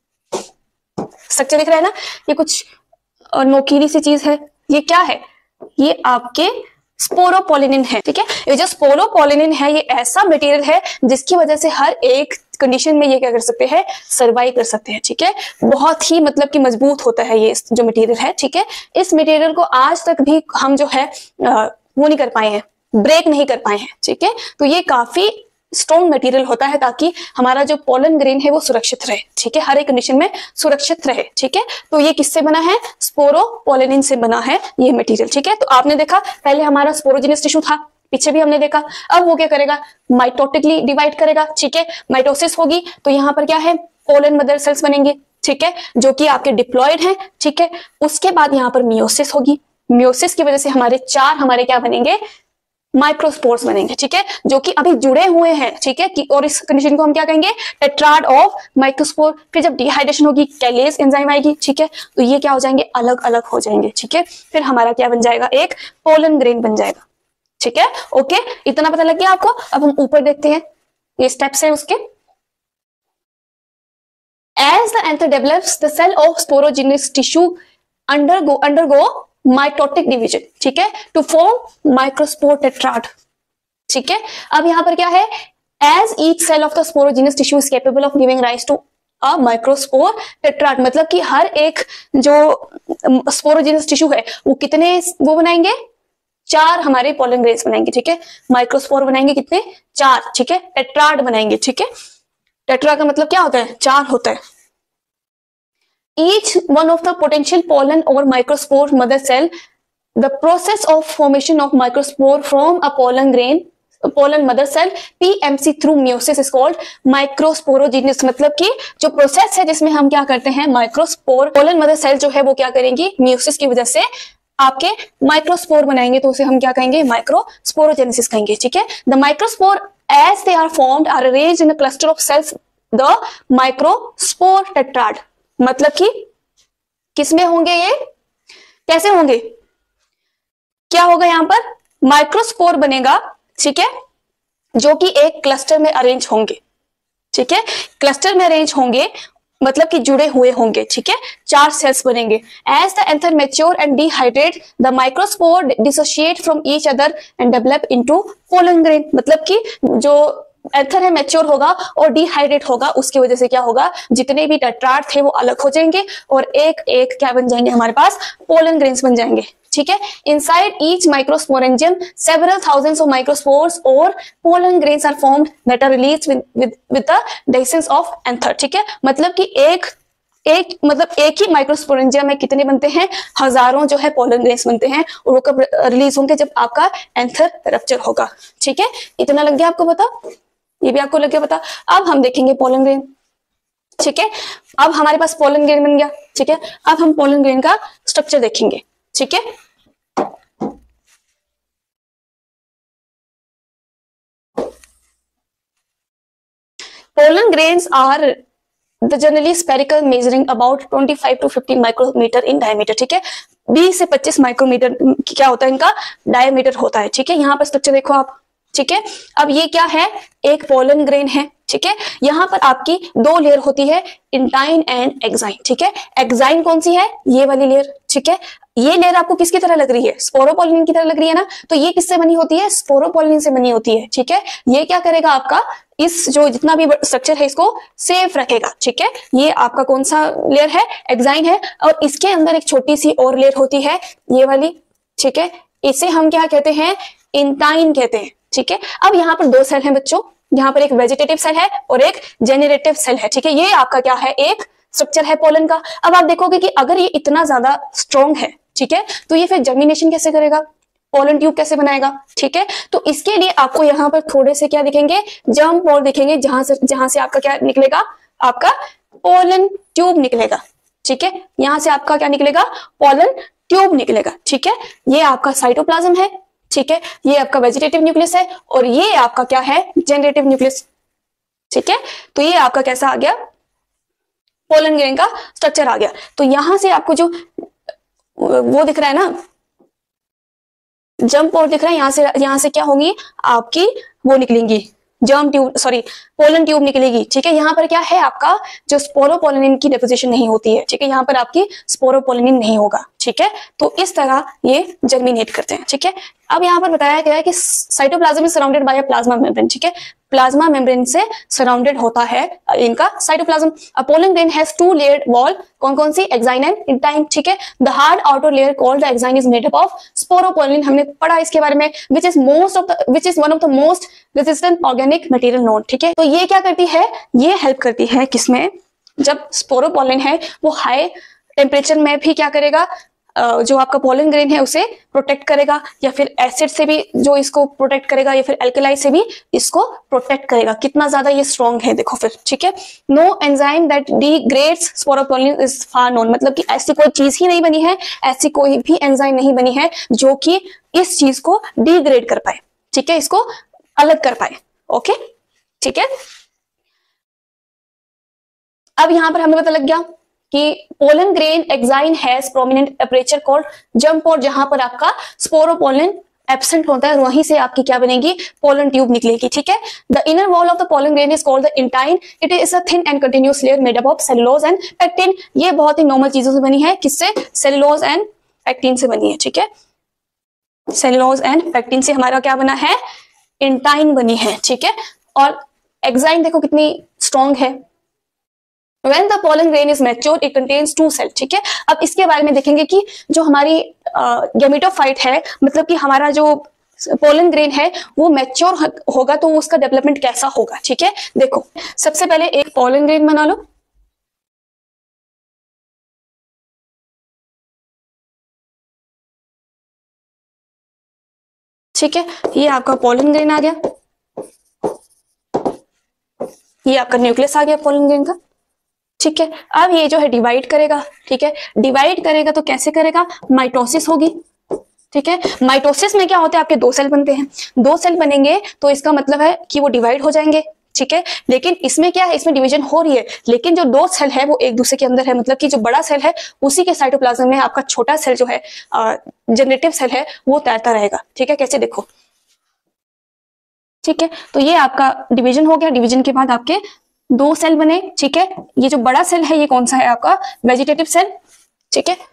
स्ट्रक्चर दिख रहा है ना, ये कुछ नोकीली सी चीज है, ये क्या है, ये आपके स्पोरोपोलिनिन है, ठीक है। ये जो स्पोरोपोलिनिन है, ये ऐसा मटेरियल है जिसकी वजह से हर एक कंडीशन में ये क्या कर सकते हैं, सर्वाइव कर सकते हैं, ठीक है। बहुत ही मतलब कि मजबूत होता है ये जो मटेरियल है, ठीक है। इस मटेरियल को आज तक भी हम जो है वो नहीं कर पाए हैं, ब्रेक नहीं कर पाए हैं, ठीक है। तो ये काफी स्ट्रॉन्ग मटेरियल होता है ताकि हमारा जो पोलन ग्रेन है वो सुरक्षित रहे, ठीक है, हर एक कंडीशन में सुरक्षित रहे, ठीक है। तो ये किससे बना है, स्पोरोपोलिनिन से बना है ये मटेरियल, ठीक है। तो आपने देखा पहले हमारा स्पोरोजेनस टिश्यू था, पीछे भी हमने देखा। अब वो क्या करेगा, माइटोटिकली डिवाइड करेगा, ठीक है, माइटोसिस होगी तो यहाँ पर क्या है, पोलन मदर सेल्स बनेंगे, ठीक है, जो कि आपके डिप्लॉयड हैं, ठीक है। उसके बाद यहाँ पर मियोसिस होगी, मियोसिस की वजह से हमारे 4 हमारे क्या बनेंगे, माइक्रोस्पोर्स बनेंगे, ठीक है, जो कि अभी जुड़े हुए हैं, ठीक है। और इस कंडीशन को हम क्या कहेंगे, टेट्राड ऑफ माइक्रोस्पोर। फिर जब डिहाइड्रेशन होगी, कैलेज एंजाइम आएगी, ठीक है, तो ये क्या हो जाएंगे, अलग अलग हो जाएंगे, ठीक है। फिर हमारा क्या बन जाएगा, एक पोलन ग्रेन बन जाएगा, ठीक है। ओके, इतना पता लग गया आपको। अब हम ऊपर देखते हैं, ये स्टेप्स है उसके। As the anther develops, the cell of sporogenous tissue undergo mitotic division, ठीक है, टू फॉर्म माइक्रोस्पोर टेट्राड, ठीक है। अब यहां पर क्या है, as each cell of the sporogenous tissue is capable of giving rise to a microspore tetrad, मतलब कि हर एक जो स्पोरोजेनस टिश्यू है वो कितने वो बनाएंगे, 4 हमारे पोलन ग्रेन्स बनाएंगे, ठीक है। माइक्रोस्पोर बनाएंगे कितने, 4, ठीक है। टेट्राड बनाएंगे, ठीक है। टेट्रा का मतलब क्या होता है, 4 होता है। Each one of the potential pollen और microspore mother cell, the process of formation of microspore from a pollen grain pollen mother cell PMC through meiosis is called microsporogenesis, मतलब कि जो प्रोसेस है जिसमें हम क्या करते हैं, माइक्रोस्पोर पोलन मदर सेल जो है वो क्या करेंगी, मियोसिस की वजह से आपके माइक्रोस्पोर बनाएंगे, तो उसे हम क्या कहेंगे, माइक्रोस्पोरोजेनेसिस कहेंगे, ठीक है। The microspore as they are formed are arranged in a cluster of cells, the microspore tetrad, मतलब कि किसमें होंगे ये, कैसे होंगे, क्या होगा यहां पर, माइक्रोस्पोर बनेगा, ठीक है, जो कि एक क्लस्टर में अरेंज होंगे, ठीक है। क्लस्टर में अरेंज होंगे मतलब कि जुड़े हुए होंगे, ठीक है। 4 सेल्स बनेंगे। As the anther mature and dehydrate the microspore dissociate from each other and develop into pollen grain, मतलब कि जो एंथर है मैच्योर होगा और डिहाइड्रेट होगा, उसकी वजह से क्या होगा, जितने भी टेट्राड थे वो अलग हो जाएंगे और एक एक क्या बन जाएंगे, हमारे पास पोलन ग्रेन्स बन जाएंगे, ठीक है। Inside each microsporangium several thousands of microspores और pollen grains are formed that are released with the dehiscence of anther, ठीक है। मतलब कि एक ही माइक्रोस्पोरेंजियम में कितने बनते हैं, हजारों जो है पोलन ग्रेन्स बनते हैं, और वो कब रिलीज होंगे, जब आपका एंथर रप्चर होगा, ठीक है। इतना लग गया आपको पता, ये भी आपको लग गया पता। अब हम देखेंगे पोलन ग्रेन, ठीक है। अब हमारे पास पोलन ग्रेन बन गया, ठीक है। अब हम पोलन ग्रेन का स्ट्रक्चर देखेंगे, ठीक है। Pollen grains are the generally spherical, measuring about 25 to 50 micrometre in diameter, ठीक है। 20 से 25 माइक्रोमीटर क्या होता है, इनका डायमीटर होता है, ठीक है। यहाँ पर स्ट्रक्चर देखो आप, ठीक है। अब ये क्या है, एक पोलन ग्रेन है, ठीक है। यहाँ पर आपकी 2 लेयर होती है, इंटाइन एंड एक्साइन, ठीक है। एक्साइन कौन सी है, ये वाली लेयर, ठीक है। ये लेयर आपको किसकी तरह लग रही है, स्पोरोपोलिन की तरह लग रही है ना, तो ये किससे बनी होती है, स्पोरोपोलिन से बनी होती है, ठीक है। ये क्या करेगा, आपका इस जो जितना भी स्ट्रक्चर है इसको सेफ रखेगा, ठीक है। ये आपका कौन सा लेयर है, एक्साइन है, और इसके अंदर एक छोटी सी और लेयर होती है, ये वाली, ठीक है। इसे हम क्या कहते हैं, इंटाइन कहते हैं, ठीक है। अब यहाँ पर 2 सेल हैं बच्चों, यहाँ पर एक वेजिटेटिव सेल है और एक जेनरेटिव सेल है, ठीक है। ये आपका क्या है, एक स्ट्रक्चर है पोलन का। अब आप देखोगे कि अगर ये इतना ज्यादा स्ट्रॉन्ग है, ठीक है, तो ये फिर जर्मिनेशन कैसे करेगा, पोलन ट्यूब कैसे बनाएगा, ठीक है। तो इसके लिए आपको यहाँ पर थोड़े से क्या दिखेंगे, जर्म पोर दिखेंगे, जहां से आपका क्या निकलेगा, आपका पोलन ट्यूब निकलेगा, ठीक है। यहां से आपका क्या निकलेगा, पोलन ट्यूब निकलेगा, ठीक है। ये आपका साइटोप्लाज्म है, ठीक है। ये आपका वेजिटेटिव न्यूक्लियस है और ये आपका क्या है, जनरेटिव न्यूक्लियस, ठीक है। तो ये आपका कैसा आ गया, पोलन ग्रेन का स्ट्रक्चर आ गया। तो यहां से आपको जो वो दिख रहा है ना, जर्म पोर दिख रहा है, यहां से क्या होंगी, आपकी वो निकलेंगी, germ tube, sorry pollen tube निकलेगी, ठीक है। यहाँ पर क्या है, आपका जो स्पोरोपोलिन की डिपोजिशन नहीं होती है, ठीक है। यहाँ पर आपकी स्पोरोपोलिन नहीं होगा, ठीक है। तो इस तरह ये जर्मिनेट करते हैं, ठीक है। अब यहाँ पर बताया गया है कि cytoplasm is surrounded by a plasma membrane, ठीक है। प्लाज्मा मेम्ब्रेन से सराउंडेड होता है इनका cytoplasm. A pollen grain has 2 layered wall, कौन सी, एक्साइन एंड इंटाइन, ठीक है। The hard outer layer called the exine is made up of sporopollenin, हमने पढ़ा इसके बारे में, which is one of the most resistant organic material known, ठीक है। तो ये क्या करती है, ये हेल्प करती है किसमें, जब स्पोरोपोलिन है वो हाई टेम्परेचर में भी क्या करेगा, जो आपका पोलन ग्रेन है उसे प्रोटेक्ट करेगा, या फिर एसिड से भी जो इसको प्रोटेक्ट करेगा, या फिर एल्कलाई से भी इसको प्रोटेक्ट करेगा। कितना ज्यादा ये स्ट्रॉन्ग है देखो फिर, ठीक है। No enzyme that degrades sporopollenin is far known, मतलब कि ऐसी कोई चीज ही नहीं बनी है, ऐसी कोई भी एंजाइम नहीं बनी है जो कि इस चीज को डिग्रेड कर पाए, ठीक है, इसको अलग कर पाए, ओके, ठीक है। अब यहां पर हमें पता लग गया कि pollen grain exine has prominent aperture called germ pore, जहां पर आपका स्पोरोपोलिन एब्सेंट होता है, वहीं से आपकी क्या बनेगी, पोलन ट्यूब निकलेगी, ठीक है। The inner wall of the pollen grain is called the intine, it is a thin and continuous layer made up of cellulose and pectin. ये बहुत ही नॉर्मल चीजों से बनी है, किससे, सेलुलोज एंड पेक्टिन से बनी है, ठीक है। सेलुलोज एंड पेक्टिन से हमारा क्या बना है, इंटाइन बनी है, ठीक है। और एक्साइन देखो कितनी स्ट्रॉन्ग है, When the pollen grain is mature, it contains 2 cells, ठीक है। अब इसके बारे में देखेंगे कि जो हमारी गैमेटोफाइट है, मतलब कि हमारा जो पोलन ग्रेन है वो मैच्योर होगा तो उसका डेवलपमेंट कैसा होगा, ठीक है। देखो सबसे पहले एक पोलन ग्रेन बना लो, ठीक है। ये आपका पोलन ग्रेन आ गया, ये आपका न्यूक्लियस आ गया पोलन ग्रेन का, ठीक है। अब ये जो है डिवाइड करेगा, ठीक है। डिवाइड करेगा तो कैसे करेगा, माइटोसिस होगी, ठीक है। माइटोसिस में क्या होता है, आपके 2 सेल बनते हैं, 2 सेल बनेंगे तो इसका मतलब है कि वो डिवाइड हो जाएंगे, ठीक है। लेकिन इसमें क्या है, इसमें डिवीजन हो रही है, लेकिन जो 2 सेल है वो एक दूसरे के अंदर है, मतलब कि जो बड़ा सेल है उसी के साइटोप्लाज्म में आपका छोटा सेल जो है जनरेटिव सेल है वो तैरता रहेगा, ठीक है। कैसे देखो, ठीक है। तो ये आपका डिवीजन हो गया, डिवीजन के बाद आपके 2 सेल बने, ठीक है। ये जो बड़ा सेल है ये कौन सा है, आपका वेजिटेटिव सेल, ठीक है,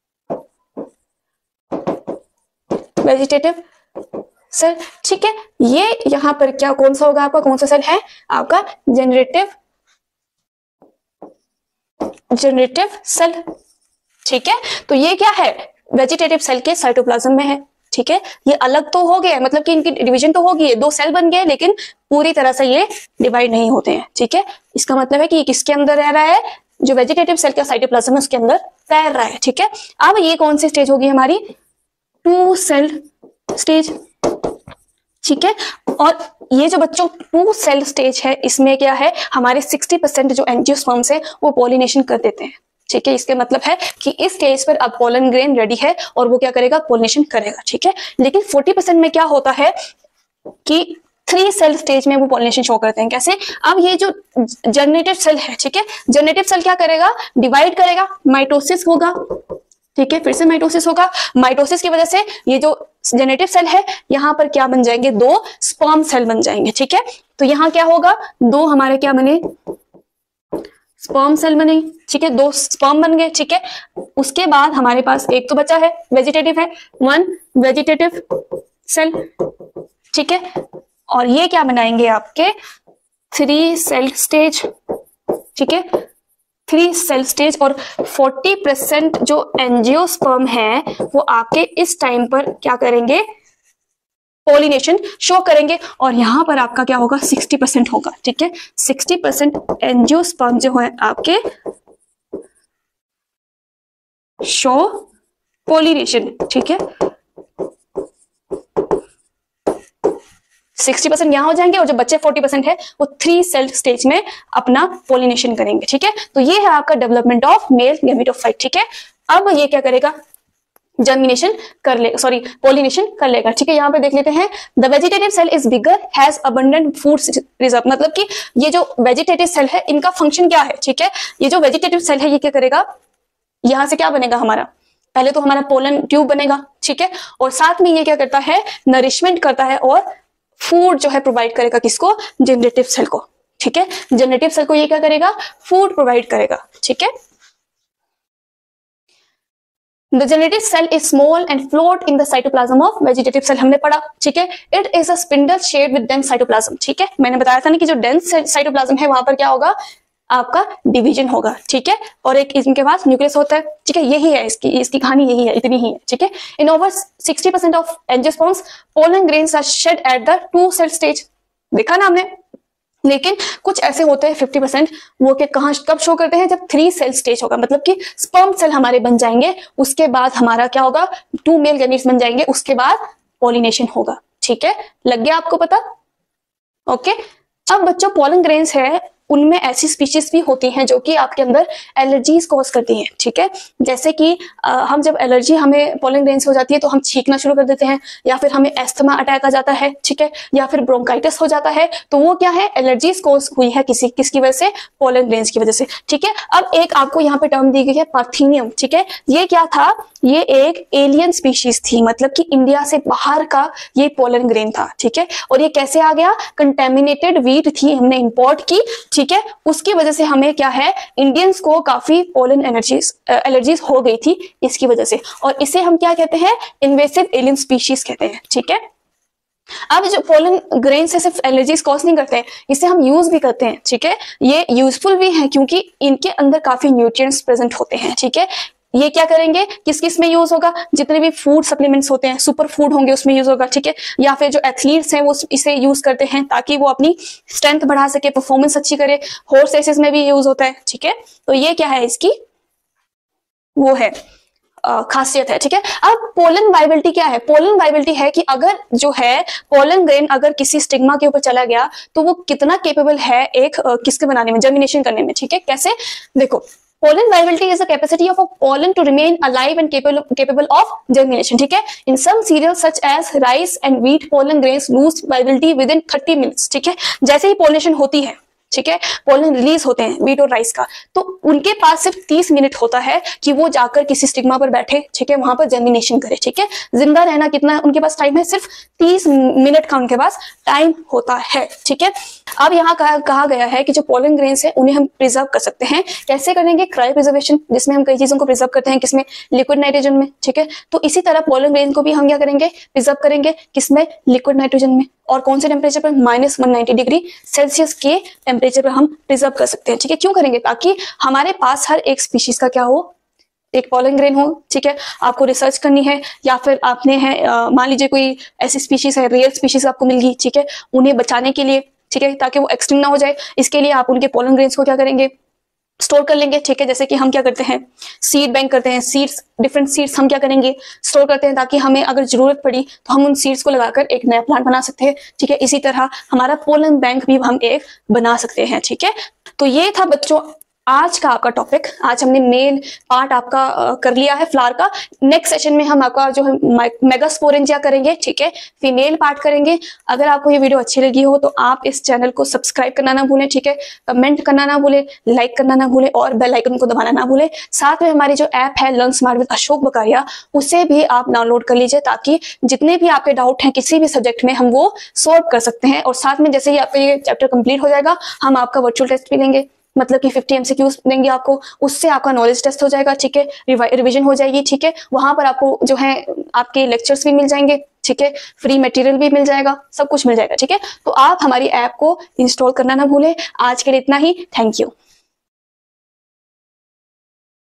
वेजिटेटिव सेल, ठीक है। ये यहां पर क्या कौन सा होगा, आपका कौन सा सेल है, आपका जनरेटिव सेल, ठीक है। तो ये क्या है, वेजिटेटिव सेल के साइटोप्लाज्म में है, ठीक है। ये अलग तो हो गए, मतलब कि इनकी डिवीजन तो होगी, 2 सेल बन गए लेकिन पूरी तरह से ये डिवाइड नहीं होते हैं, ठीक है। इसका मतलब है कि ये किसके अंदर रह रहा है, जो वेजिटेटिव सेल का साइटोप्लाज्म है उसके अंदर तैर रहा है, ठीक है। अब ये कौन सी स्टेज होगी हमारी, 2 सेल स्टेज, ठीक है। और ये जो बच्चों 2 सेल स्टेज है, इसमें क्या है, हमारे 60% जो एंजियोस्पर्म्स है वो पॉलिनेशन कर देते हैं, ठीक है। इसके मतलब है कि इस स्टेज पर अब पोलन ग्रेन रेडी है और वो क्या करेगा, पॉलिनेशन करेगा, ठीक है। लेकिन 40% में क्या होता है कि 3 सेल स्टेज में वो पॉलिनेशन शो करते हैं, कैसे, अब ये जो जनरेटिव सेल है, ठीक है, जनरेटिव सेल क्या करेगा, डिवाइड करेगा, माइटोसिस होगा, ठीक है, फिर से माइटोसिस होगा। माइटोसिस की वजह से ये जो जेनेटिव सेल है यहाँ पर क्या बन जाएंगे, 2 स्पर्म सेल बन जाएंगे, ठीक है। तो यहाँ क्या होगा, 2 हमारे क्या बने, स्पर्म सेल बने, ठीक है, 2 स्पर्म बन गए, ठीक है। उसके बाद हमारे पास एक तो बचा है, वेजिटेटिव है, 1 वेजिटेटिव सेल, ठीक है। और ये क्या बनाएंगे, आपके 3 सेल स्टेज, ठीक है, 3 सेल स्टेज। और 40% जो एंजियोस्पर्म है वो आपके इस टाइम पर क्या करेंगे, पॉलिनेशन शो करेंगे। और यहां पर आपका क्या होगा, 60% होगा, ठीक है। 60% एंजियोस्पर्म जो है आपके शो पॉलिनेशन, ठीक है। 60% यहां हो जाएंगे और जो बच्चे 40% है वो 3 सेल स्टेज में अपना पॉलिनेशन करेंगे, ठीक है। तो ये है आपका डेवलपमेंट ऑफ मेल गैमेटोफाइट, ठीक है। अब ये क्या करेगा, जर्मिनेशन कर ले, सॉरी पॉलिनेशन कर लेगा, ठीक है। यहाँ पे देख लेते हैं, the vegetative cell is bigger, has abundant food reserve, मतलब कि ये जो वेजिटेटिव सेल है इनका फंक्शन क्या है, ठीक है। ये जो वेजिटेटिव सेल है ये क्या करेगा, यहां से क्या बनेगा हमारा, पहले तो हमारा पोलन ट्यूब बनेगा, ठीक है। और साथ में ये क्या करता है, नरिशमेंट करता है और फूड जो है प्रोवाइड करेगा, किसको, जनरेटिव सेल को, ठीक है। जनरेटिव सेल को ये क्या करेगा, फूड प्रोवाइड करेगा, ठीक है। The generative cell is small and float in the cytoplasm of vegetative cell, हमने पढ़ा, ठीक है। It is a spindle shaped with dense cytoplasm, ठीक है। मैंने बताया था ना कि जो dense cytoplasm है वहां पर क्या होगा, आपका डिवीजन होगा, ठीक है। और एक इनके पास न्यूक्लियस होता है, ठीक है। यही है इसकी कहानी, यही है, इतनी ही है, ठीक है। In over 60% of angiosperms pollen grains are shed at the 2 cell stage, देखा ना हमने। लेकिन कुछ ऐसे होते हैं 50%, वो के कहां कब शो करते हैं, जब 3 सेल स्टेज होगा, मतलब कि स्पर्म सेल हमारे बन जाएंगे, उसके बाद हमारा क्या होगा, 2 मेल गैमीट्स बन जाएंगे, उसके बाद पॉलिनेशन होगा, ठीक है। लग गया आपको पता, ओके। अब बच्चों पोलन ग्रेन्स है, उनमें ऐसी स्पीशीज भी होती हैं जो कि आपके अंदर एलर्जीज कॉज करती हैं, ठीक है। जैसे कि हम जब एलर्जी हमें पोलन ग्रेन से हो जाती है तो हम छींकना शुरू कर देते हैं, या फिर हमें एस्थमा अटैक आ जाता है, ठीक है, या फिर ब्रोंकाइटिस हो जाता है। तो वो क्या है, एलर्जीज कॉज हुई है किसकी वजह से, पोलन ग्रेन्स की वजह से, ठीक है। अब एक आपको यहाँ पे टर्म दी गई है पार्थेनियम, ठीक है। ये क्या था, ये एक एलियन स्पीशीज थी, मतलब कि इंडिया से बाहर का ये पोलन ग्रेन था, ठीक है। और ये कैसे आ गया, कंटेमिनेटेड वीट थी, हमने इंपोर्ट की, ठीक है। उसकी वजह से हमें क्या है, इंडियंस को काफी पोलन एलर्जीज हो गई थी इसकी वजह से, और इसे हम क्या कहते हैं, इन्वेसिव एलियन स्पीशीज कहते हैं, ठीक है। अब जो पोलन ग्रेन से सिर्फ एलर्जीज कॉज नहीं करते हैं, इसे हम यूज भी करते हैं, ठीक है। ये यूजफुल भी है क्योंकि इनके अंदर काफी न्यूट्रिएंट्स प्रेजेंट होते हैं, ठीक है। ये क्या करेंगे, किस किस में यूज होगा, जितने भी फूड सप्लीमेंट्स होते हैं, सुपर फूड होंगे उसमें यूज होगा, ठीक है। या फिर जो एथलीट्स हैं वो इसे यूज करते हैं ताकि वो अपनी स्ट्रेंथ बढ़ा सके, परफॉर्मेंस अच्छी करे। हॉर्स रेसेस में भी यूज होता है, ठीक है। तो ये क्या है, इसकी वो है खासियत है, ठीक है। अब पोलन वाइबिलिटी क्या है, पोलन वाइबिलिटी है कि अगर जो है पोलन ग्रेन अगर किसी स्टिग्मा के ऊपर चला गया तो वो कितना केपेबल है एक किसके बनाने में, जर्मिनेशन करने में, ठीक है। कैसे, देखो, pollen viability is the capacity of a pollen to remain alive and capable of germination, ठीक है। In some cereals such as rice and wheat, pollen grains lose viability within 30 minutes, ठीक है। जैसे ही pollination होती है, ठीक है, पोलन रिलीज होते हैं व्हीट और राइस का, तो उनके पास सिर्फ 30 मिनट होता है कि वो जाकर किसी स्टिग्मा पर बैठे, ठीक है, वहां पर जर्मिनेशन करे, ठीक है। जिंदा रहना कितना उनके पास टाइम है, सिर्फ 30 मिनट का उनके पास टाइम होता है, ठीक है। अब यहाँ कहा गया है कि जो पोलन ग्रेन्स है उन्हें हम प्रिजर्व कर सकते हैं। कैसे करेंगे, क्रायो प्रिजर्वेशन, जिसमें हम कई चीजों को प्रिजर्व करते हैं, किसमें, लिक्विड नाइट्रोजन में, ठीक है। तो इसी तरह पोलन ग्रेन को भी हम क्या करेंगे, प्रिजर्व करेंगे, किसमें, लिक्विड नाइट्रोजन में। और कौन से टेम्परेचर पर, -190 डिग्री सेल्सियस के टेम्परेचर पर हम प्रिजर्व कर सकते हैं, ठीक है। क्यों करेंगे, ताकि हमारे पास हर एक स्पीशीज का क्या हो, एक पोलन ग्रेन हो, ठीक है। आपको रिसर्च करनी है या फिर आपने है मान लीजिए कोई ऐसी स्पीशीज है, रेयर स्पीशीज आपको मिल गई, ठीक है, उन्हें बचाने के लिए, ठीक है, ताकि वो एक्सटिंक्ट ना हो जाए, इसके लिए आप उनके पोलन ग्रेन्स को क्या करेंगे, स्टोर कर लेंगे, ठीक है। जैसे कि हम क्या करते हैं, सीड बैंक करते हैं, सीड्स, डिफरेंट सीड्स हम क्या करेंगे, स्टोर करते हैं, ताकि हमें अगर जरूरत पड़ी तो हम उन सीड्स को लगाकर एक नया प्लांट बना सकते हैं, ठीक है। इसी तरह हमारा पोलन बैंक भी हम एक बना सकते हैं, ठीक है। तो ये था बच्चों आज का आपका टॉपिक। आज हमने मेल पार्ट आपका कर लिया है फ्लावर का। नेक्स्ट सेशन में हम आपका जो है मेगास्पोरेंजिया करेंगे, ठीक है, फीमेल पार्ट करेंगे। अगर आपको ये वीडियो अच्छी लगी हो तो आप इस चैनल को सब्सक्राइब करना ना भूलें, ठीक है, कमेंट करना ना भूलें, लाइक करना ना भूलें और बेल आइकन को दबाना ना भूलें। साथ में हमारी जो ऐप है learn smart with Ashok Bakaria, उसे भी आप डाउनलोड कर लीजिए, ताकि जितने भी आपके डाउट हैं किसी भी सब्जेक्ट में हम वो सॉल्व कर सकते हैं। और साथ में जैसे ही आपका ये चैप्टर कंप्लीट हो जाएगा, हम आपका वर्चुअल टेस्ट भी लेंगे, मतलब कि 50 MCQs देंगे आपको, उससे आपका नॉलेज टेस्ट हो जाएगा, ठीक है, रिवीजन हो जाएगी, ठीक है। वहां पर आपको जो है आपके लेक्चर्स भी मिल जाएंगे, ठीक है, फ्री मटेरियल भी मिल जाएगा, सब कुछ मिल जाएगा, ठीक है। तो आप हमारी ऐप को इंस्टॉल करना ना भूलें। आज के लिए इतना ही, थैंक यू।